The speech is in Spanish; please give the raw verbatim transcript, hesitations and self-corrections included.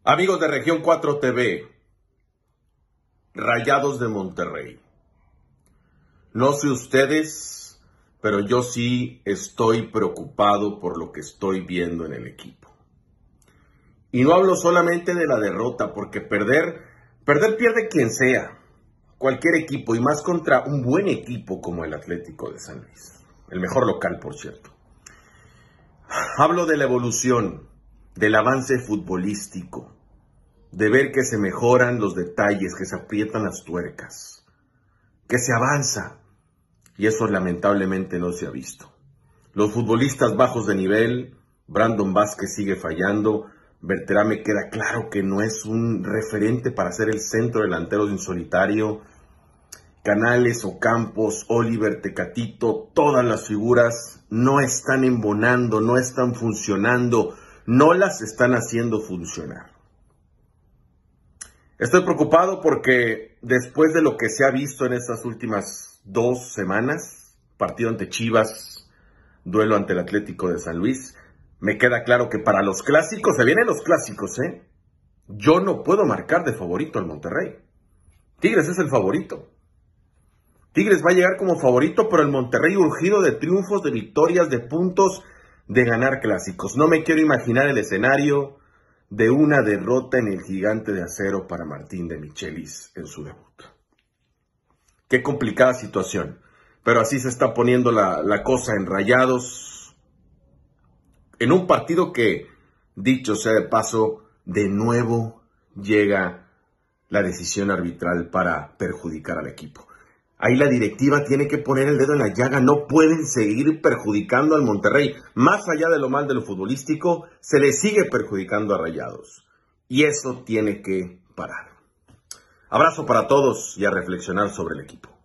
Amigos de Región cuatro T V, Rayados de Monterrey. No sé ustedes, pero yo sí estoy preocupado por lo que estoy viendo en el equipo. Y no hablo solamente de la derrota, porque perder, perder pierde quien sea, cualquier equipo, y más contra un buen equipo como el Atlético de San Luis, el mejor local, por cierto. Hablo de la evolución, del avance futbolístico, de ver que se mejoran los detalles, que se aprietan las tuercas, que se avanza, y eso lamentablemente no se ha visto. Los futbolistas bajos de nivel, Brandon Vázquez sigue fallando, Berterame queda claro que no es un referente para ser el centro delantero de un solitario, Canales, Ocampos, Oliver, Tecatito, todas las figuras no están embonando, no están funcionando, no las están haciendo funcionar. Estoy preocupado porque después de lo que se ha visto en estas últimas dos semanas, partido ante Chivas, duelo ante el Atlético de San Luis, me queda claro que para los clásicos, se vienen los clásicos, ¿eh? Yo no puedo marcar de favorito al Monterrey. Tigres es el favorito. Tigres va a llegar como favorito, pero el Monterrey urgido de triunfos, de victorias, de puntos, de ganar clásicos. No me quiero imaginar el escenario de una derrota en el Gigante de Acero para Martín de Michelis en su debut. Qué complicada situación, pero así se está poniendo la, la cosa en Rayados, en un partido que, dicho sea de paso, de nuevo llega la decisión arbitral para perjudicar al equipo. Ahí la directiva tiene que poner el dedo en la llaga, no pueden seguir perjudicando al Monterrey. Más allá de lo mal de lo futbolístico, se le sigue perjudicando a Rayados. Y eso tiene que parar. Abrazo para todos y a reflexionar sobre el equipo.